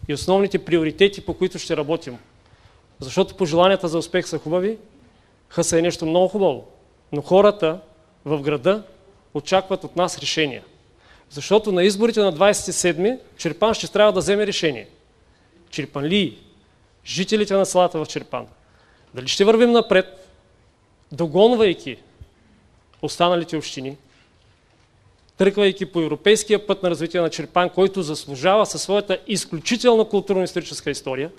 и основните приоритети, по които ще работим. Защото пожеланията за успех са хубави, ХС е нещо много хубаво, но хората в града очакват от нас решения. Защото на изборите на 27-ми Чирпан ще трябва да вземе решение. Чирпанлии, жителите на селата в Чирпан, дали ще вървим напред, догонвайки останалите общини, тръгвайки по европейския път на развитие на Чирпан, който заслужава със своята изключителна културно-историческа история,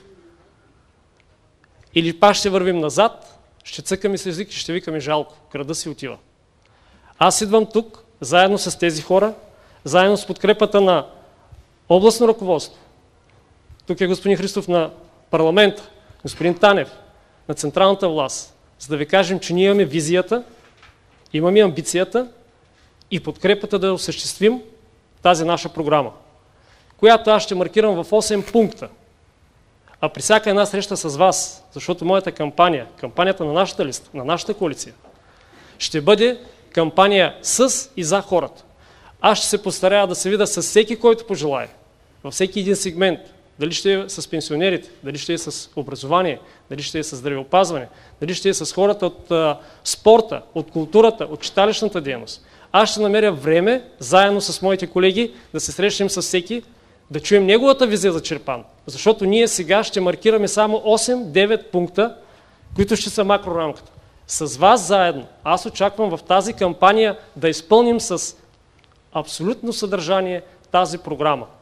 или пак ще вървим назад, ще цъкаме с език и ще викаме жалко, града си отива. Аз идвам тук, заедно с тези хора, заедно с подкрепата на областно ръководство. Тук е господин Христов на парламента, господин Танев на централната власт, за да ви кажем, че ние имаме визията, имаме амбицията и подкрепата да осъществим тази наша програма, която аз ще маркирам в 8 пункта. А при всяка една среща с вас, защото моята кампания, кампанията на нашата листа, на нашата коалиция, ще бъде кампания с и за хората. Аз ще се постарая да се видя с всеки, който пожелае, във всеки един сегмент, дали ще е с пенсионерите, дали ще е с образование, дали ще е с здравеопазване, дали ще е с хората от спорта, от културата, от читалищната дейност. Аз ще намеря време, заедно с моите колеги, да се срещнем с всеки, да чуем неговата визия за Чирпан. Защото ние сега ще маркираме само 8-9 пункта, които ще са макрорамката. С вас заедно аз очаквам в тази кампания да изпълним с абсолютно съдържание тази програма.